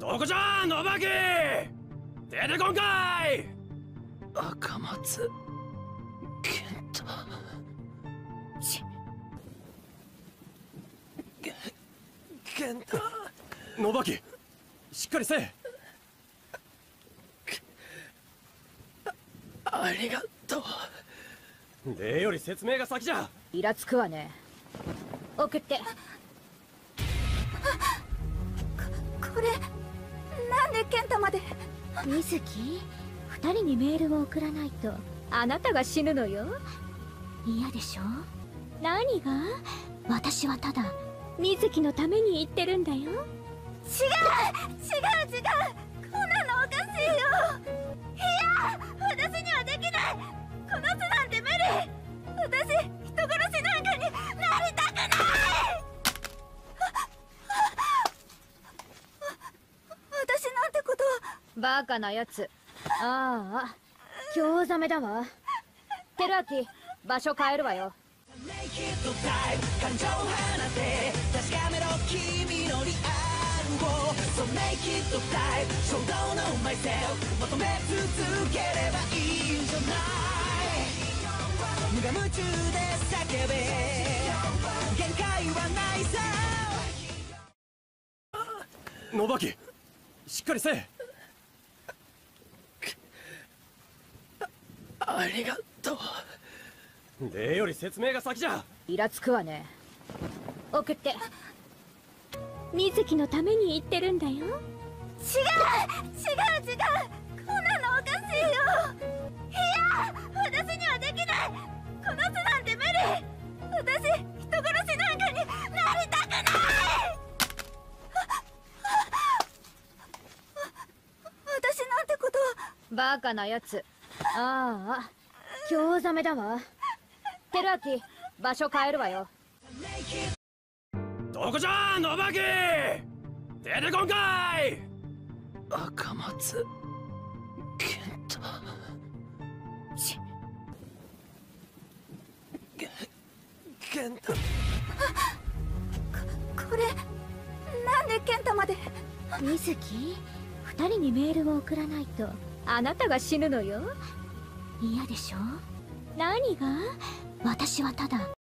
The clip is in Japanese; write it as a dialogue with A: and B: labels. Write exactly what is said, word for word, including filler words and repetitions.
A: どこじゃ野バキ、出てこんかい。
B: 赤松健太。
A: ち
B: 健太。
A: 野バキ、しっかりせえ。
B: あ、ありがとう。
A: 礼より説明が先じゃ。
C: イラつくわね。送って。こ
D: これなんで健太まで。
C: 水木、二人にメールを送らないとあなたが死ぬのよ。嫌でしょ。何が？私はただ水木のために言ってるんだよ。違う違う違う、こんなのおかしいよ。いや、私にはできない。この巣なんて無理。私人殺しなんかになりたくない。私なんてことを。バカなやつ。ああ、興ざめだわ。テルアキ、場所変えるわよ。感情を放て確かめろ君のリアルを。 So make it time 衝動の myself 求め続ければいいんじゃない。無我夢中で叫べ、限界はないさ。
A: 野バキ、しっかりせえ。
B: あ、ありがとう。
A: 礼より説明が先じゃ。
C: イラつくわね。送って。水木のために言ってるんだよ。違う違う違う、こんなのおかしいよ。いや、私にはできない。この巣なんて無理。私人殺しなんかになりたくない。
D: 私なんてことを。
C: バカなやつ。ああ、興ざめだわ。テルアキ、場所変えるわよ。
A: どこじゃ野バキ、出てこんかい。
B: 赤松健太。
C: ち
B: 健太。
D: ここれなんで健太まで。
C: 水木、二人にメールを送らないとあなたが死ぬのよ。嫌でしょ。何が？私はただ